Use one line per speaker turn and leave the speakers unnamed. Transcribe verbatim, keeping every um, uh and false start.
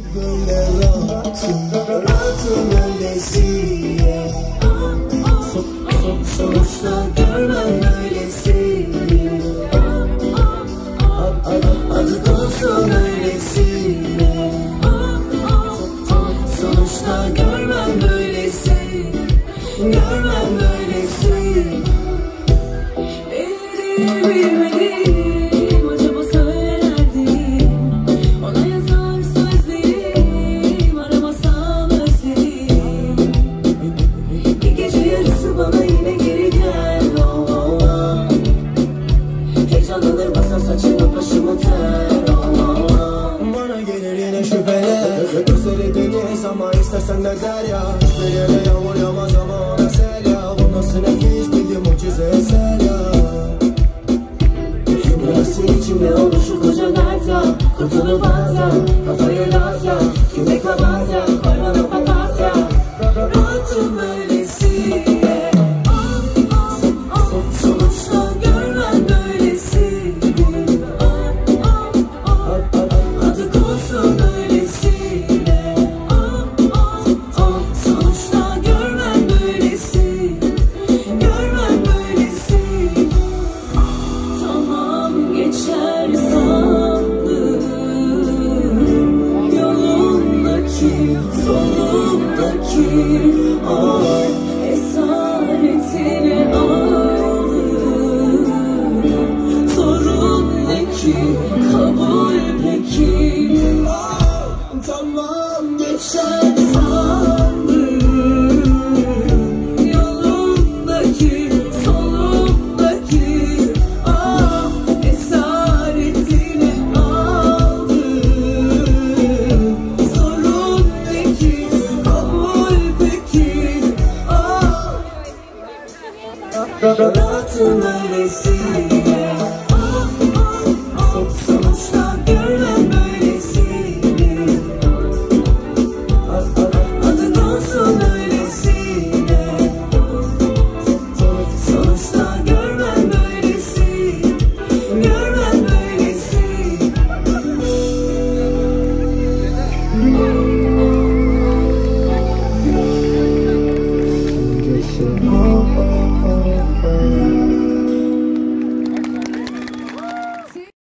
Böyle rahatım, rahatım öylesiye. So, so, sonuçta görmem öylesini. Adı, adı konsun öylesine. Sonuçta görmem böylesi, görmem böylesi. Bildiğim bilmediğim acaba söylerdim. Ona yazar sözlerim, aramasam özlerim. Bir gece yarısı bana yine geri gel. Oh, oh, oh. Heyecanlanır basar saçımı başımı ter. Oh, oh, oh. Bana gelir yine şüpheler. Gözleri deniz ama istersen de derya. Hiçbir yere yağmur yağmaz ama ona sel ya. Bu nasıl nefis bir mucize eser ya. Burası içimde oluşu koca dert ya. Kurtulup bazen kafayı lazım.